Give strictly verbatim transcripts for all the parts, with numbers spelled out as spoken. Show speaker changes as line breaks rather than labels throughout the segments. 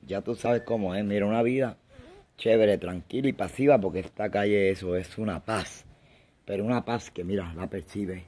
Ya tú sabes cómo es. Mira, una vida chévere, tranquila y pasiva, porque esta calle eso es una paz. Pero una paz que, mira, la percibe.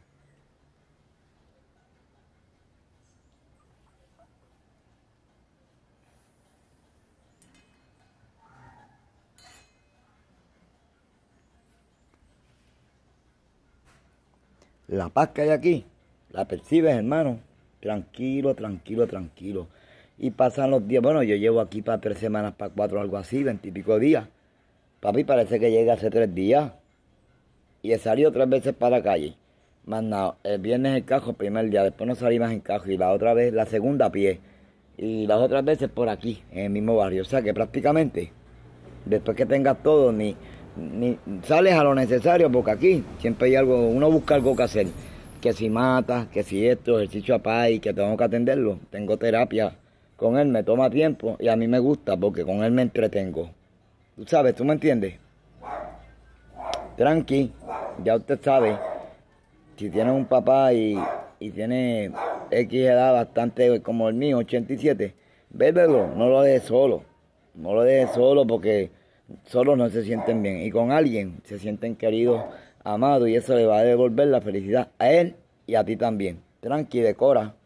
La paz que hay aquí, la percibes, hermano. Tranquilo, tranquilo, tranquilo. Y pasan los días. Bueno, yo llevo aquí para tres semanas, para cuatro, algo así, veintipico días. Papi, parece que llega hace tres días. Y he salido tres veces para la calle. Más nada, el viernes en cajo, el primer día. Después no salí más en cajo. Y la otra vez, la segunda a pie. Y las otras veces por aquí, en el mismo barrio. O sea que prácticamente, después que tengas todo, ni, ni sales a lo necesario, porque aquí siempre hay algo, uno busca algo que hacer. Que si mata, que si esto, ejercicio a paz y que tengo que atenderlo. Tengo terapia con él, me toma tiempo y a mí me gusta porque con él me entretengo. Tú sabes, ¿tú me entiendes? Tranqui, ya usted sabe, si tiene un papá y, y tiene X edad bastante como el mío, ochenta y siete, bébelo, no lo deje solo. No lo deje solo porque solos no se sienten bien. Y con alguien se sienten queridos, amados y eso le va a devolver la felicidad a él y a ti también. Tranqui, decora.